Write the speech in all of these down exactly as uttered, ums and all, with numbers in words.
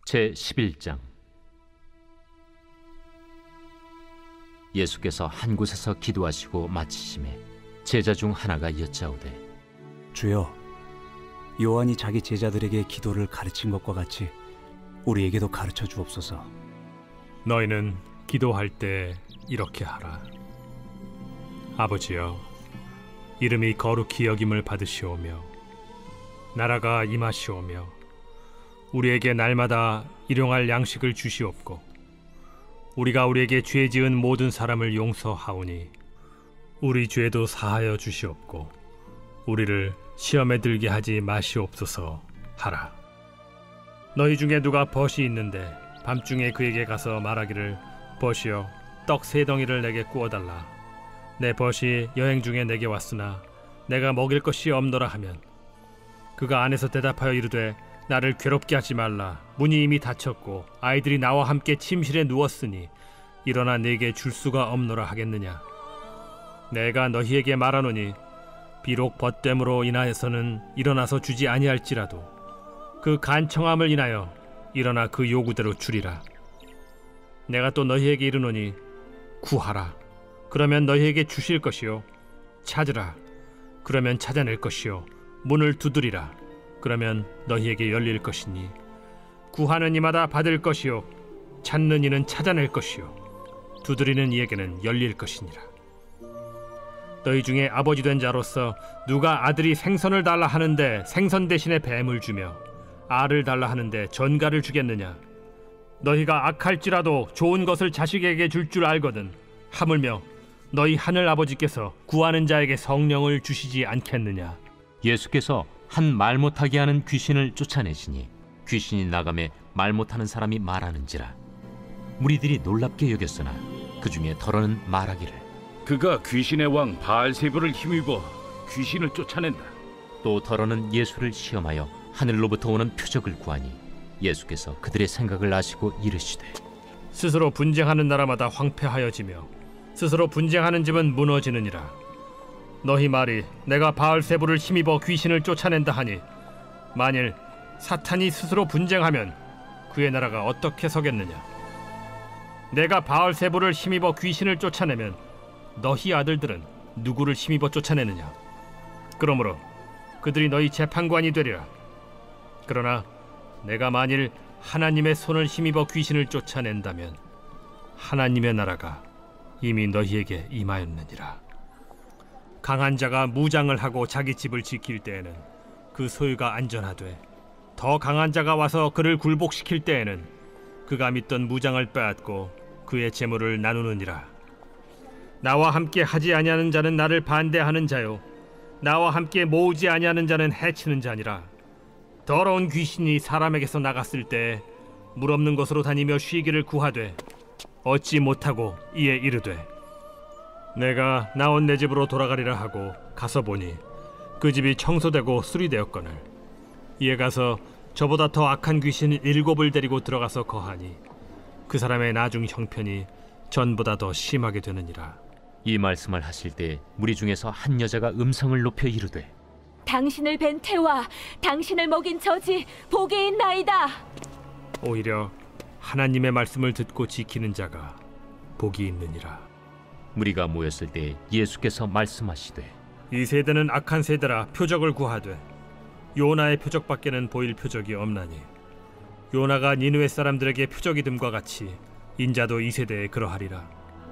제십일 장. 예수께서 한 곳에서 기도하시고 마치심에 제자 중 하나가 여짜오되, 주여, 요한이 자기 제자들에게 기도를 가르친 것과 같이 우리에게도 가르쳐 주옵소서. 너희는 기도할 때 이렇게 하라. 아버지여, 이름이 거룩히 여김을 받으시오며 나라가 임하시오며 우리에게 날마다 일용할 양식을 주시옵고, 우리가 우리에게 죄 지은 모든 사람을 용서하오니 우리 죄도 사하여 주시옵고, 우리를 시험에 들게 하지 마시옵소서 하라. 너희 중에 누가 벗이 있는데 밤중에 그에게 가서 말하기를, 벗이여, 떡 세 덩이를 내게 구워달라. 내 벗이 여행 중에 내게 왔으나 내가 먹일 것이 없노라 하면, 그가 안에서 대답하여 이르되, 나를 괴롭게 하지 말라. 문이 이미 닫혔고 아이들이 나와 함께 침실에 누웠으니 일어나 내게 줄 수가 없노라 하겠느냐. 내가 너희에게 말하노니 비록 벗됨으로 인하여서는 일어나서 주지 아니할지라도 그 간청함을 인하여 일어나 그 요구대로 주리라. 내가 또 너희에게 이르노니 구하라, 그러면 너희에게 주실 것이요. 찾으라, 그러면 찾아낼 것이요. 문을 두드리라, 그러면 너희에게 열릴 것이니, 구하는 이마다 받을 것이요, 찾는 이는 찾아낼 것이요, 두드리는 이에게는 열릴 것이니라. 너희 중에 아버지 된 자로서 누가 아들이 생선을 달라 하는데 생선 대신에 뱀을 주며 알을 달라 하는데 전갈을 주겠느냐? 너희가 악할지라도 좋은 것을 자식에게 줄 줄 알거든 하물며 너희 하늘 아버지께서 구하는 자에게 성령을 주시지 않겠느냐? 예수께서 한 말 못하게 하는 귀신을 쫓아내시니 귀신이 나가매 말 못하는 사람이 말하는지라. 무리들이 놀랍게 여겼으나 그 중에 더러는 말하기를, 그가 귀신의 왕 바알세불을 힘입어 귀신을 쫓아낸다. 또 더러는 예수를 시험하여 하늘로부터 오는 표적을 구하니 예수께서 그들의 생각을 아시고 이르시되, 스스로 분쟁하는 나라마다 황폐하여지며 스스로 분쟁하는 집은 무너지느니라. 너희 말이 내가 바알세불을 힘입어 귀신을 쫓아낸다 하니, 만일 사탄이 스스로 분쟁하면 그의 나라가 어떻게 서겠느냐? 내가 바알세불을 힘입어 귀신을 쫓아내면 너희 아들들은 누구를 힘입어 쫓아내느냐? 그러므로 그들이 너희 재판관이 되리라. 그러나 내가 만일 하나님의 손을 힘입어 귀신을 쫓아낸다면 하나님의 나라가 이미 너희에게 임하였느니라. 강한 자가 무장을 하고 자기 집을 지킬 때에는 그 소유가 안전하되, 더 강한 자가 와서 그를 굴복시킬 때에는 그가 믿던 무장을 빼앗고 그의 재물을 나누느니라. 나와 함께 하지 아니하는 자는 나를 반대하는 자요, 나와 함께 모으지 아니하는 자는 해치는 자니라. 더러운 귀신이 사람에게서 나갔을 때 물 없는 곳으로 다니며 쉬기를 구하되 얻지 못하고 이에 이르되, 내가 나온 내 집으로 돌아가리라 하고 가서 보니 그 집이 청소되고 수리되었거늘, 이에 가서 저보다 더 악한 귀신 일곱을 데리고 들어가서 거하니 그 사람의 나중 형편이 전보다 더 심하게 되느니라. 이 말씀을 하실 때 무리 중에서 한 여자가 음성을 높여 이르되, 당신을 뵌 태와 당신을 먹인 저지 복이 있나이다. 오히려 하나님의 말씀을 듣고 지키는 자가 복이 있느니라. 무리가 모였을 때 예수께서 말씀하시되, 이 세대는 악한 세대라 표적을 구하되 요나의 표적밖에는 보일 표적이 없나니, 요나가 니느웨 사람들에게 표적이 됨과 같이 인자도 이 세대에 그러하리라.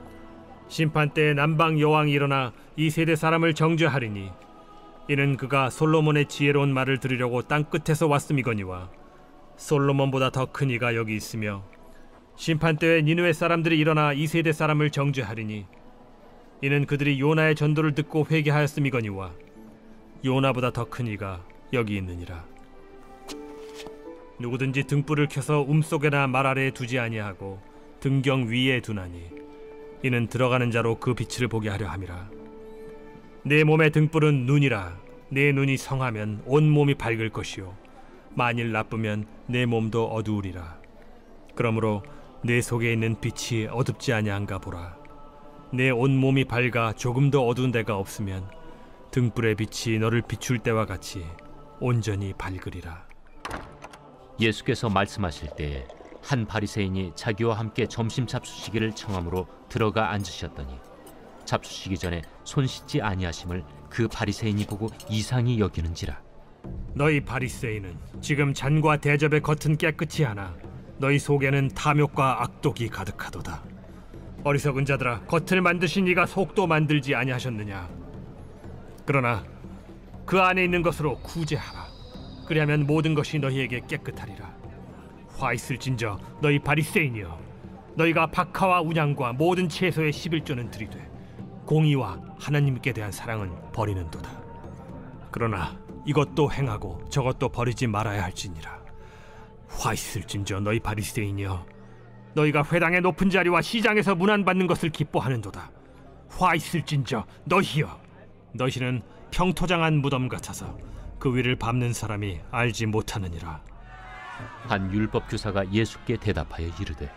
심판 때에 남방 여왕이 일어나 이 세대 사람을 정죄하리니, 이는 그가 솔로몬의 지혜로운 말을 들으려고 땅 끝에서 왔음이거니와 솔로몬보다 더 큰 이가 여기 있으며, 심판 때에 니느웨 사람들이 일어나 이 세대 사람을 정죄하리니, 이는 그들이 요나의 전도를 듣고 회개하였음이거니와 요나보다 더 큰 이가 여기 있느니라. 누구든지 등불을 켜서 움속에나 말 아래에 두지 아니하고 등경 위에 두나니, 이는 들어가는 자로 그 빛을 보게 하려 함이라. 내 몸의 등불은 눈이라. 내 눈이 성하면 온 몸이 밝을 것이요, 만일 나쁘면 내 몸도 어두우리라. 그러므로 내 속에 있는 빛이 어둡지 아니한가 보라. 내 온 몸이 밝아 조금도 어두운 데가 없으면 등불의 빛이 너를 비출 때와 같이 온전히 밝으리라. 예수께서 말씀하실 때에 한 바리새인이 자기와 함께 점심 잡수시기를 청함으로 들어가 앉으셨더니 잡수시기 전에 손 씻지 아니하심을 그 바리새인이 보고 이상히 여기는지라. 너희 바리새인은 지금 잔과 대접의 겉은 깨끗이 하나 너희 속에는 탐욕과 악독이 가득하도다. 어리석은 자들아, 겉을 만드신 이가 속도 만들지 아니하셨느냐? 그러나 그 안에 있는 것으로 구제하라. 그리하면 모든 것이 너희에게 깨끗하리라. 화 있을진저 너희 바리새인이여, 너희가 박하와 운양과 모든 채소의 십일조는 들이되 공의와 하나님께 대한 사랑은 버리는도다. 그러나 이것도 행하고 저것도 버리지 말아야 할지니라. 화 있을진저 너희 바리새인이여, 너희가 회당의 높은 자리와 시장에서 문안받는 것을 기뻐하는도다. 화 있을진저 너희여, 너희는 평토장한 무덤 같아서 그 위를 밟는 사람이 알지 못하느니라. 한 율법 교사가 예수께 대답하여 이르되,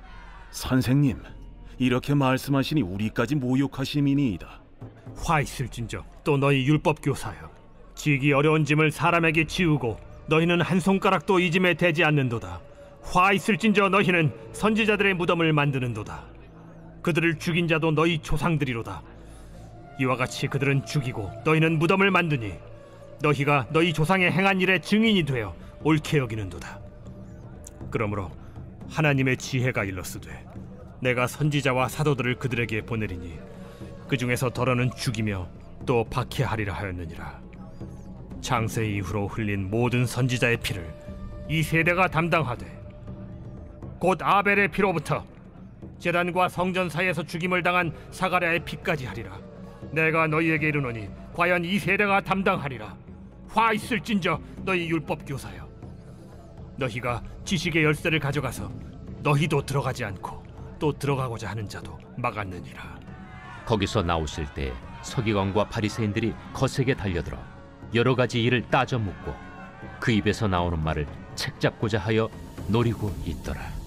선생님, 이렇게 말씀하시니 우리까지 모욕하심이니이다. 화 있을진저 또 너희 율법 교사여, 지기 어려운 짐을 사람에게 지우고 너희는 한 손가락도 이 짐에 대지 않는도다. 화 있을진저 너희는 선지자들의 무덤을 만드는도다. 그들을 죽인 자도 너희 조상들이로다. 이와 같이 그들은 죽이고 너희는 무덤을 만드니 너희가 너희 조상의 행한 일의 증인이 되어 옳게 여기는도다. 그러므로 하나님의 지혜가 일렀으되 내가 선지자와 사도들을 그들에게 보내리니 그 중에서 더러는 죽이며 또 박해하리라 하였느니라. 창세 이후로 흘린 모든 선지자의 피를 이 세대가 담당하되 곧 아벨의 피로부터 제단과 성전 사이에서 죽임을 당한 사가랴의 피까지 하리라. 내가 너희에게 이르노니 과연 이 세대가 담당하리라. 화 있을진저 너희 율법 교사여, 너희가 지식의 열쇠를 가져가서 너희도 들어가지 않고 또 들어가고자 하는 자도 막았느니라. 거기서 나오실 때 서기관과 바리새인들이 거세게 달려들어 여러 가지 일을 따져 묻고 그 입에서 나오는 말을 책잡고자 하여 노리고 있더라.